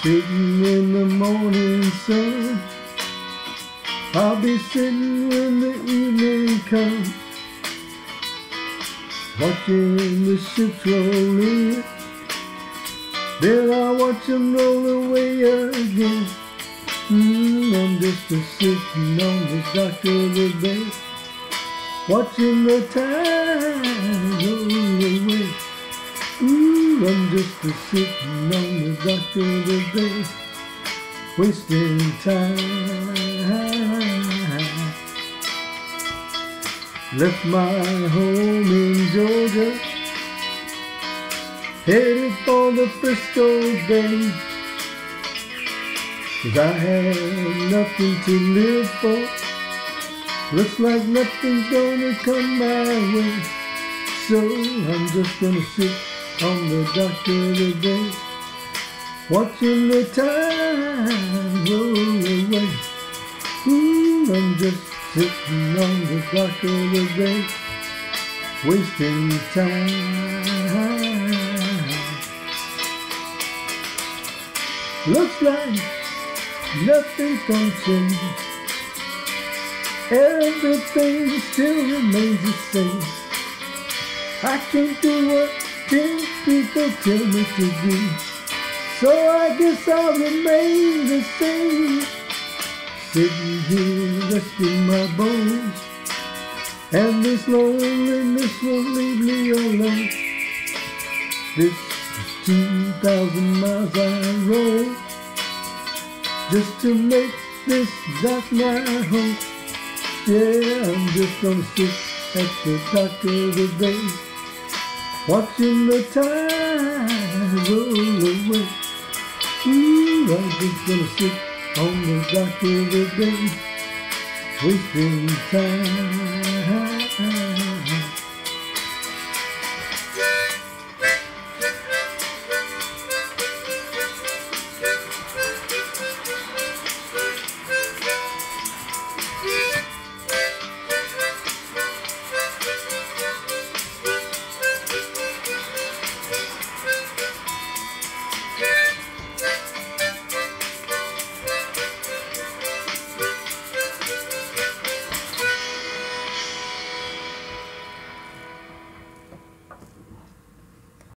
Sitting in the morning sun, I'll be sitting when the evening comes, watching the ships roll in. Then I'll watch them roll away again. I'm just sitting on the dock of the bay, watching the tide roll away. I'm just sitting on the dock of the bay, wasting time. Left my home in Georgia, headed for the Frisco Bay, 'cause I had nothing to live for. Looks like nothing's gonna come my way, so I'm just gonna sit on the dock of the bay, watching the tide roll away. I'm just sitting on the dock of the bay, wasting time. Looks like nothing's gonna change. Everything still remains the same. I can't do what 10 people tell me to do, so I guess I'll remain the same. Sitting here resting my bones, and this loneliness won't leave me alone. This is 2,000 miles I roll, just to make this dock my home. Yeah, I'm just gonna sit at the dock of the bay, watching the tide roll away. I'm just gonna sit on the dock of the bay, wasting time.